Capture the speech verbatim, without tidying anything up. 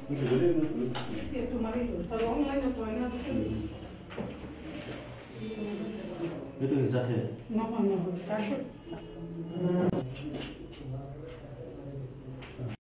Sí, es tu marido. Salvo online no puede nada. Itu yang satu. No, no, no. Caso.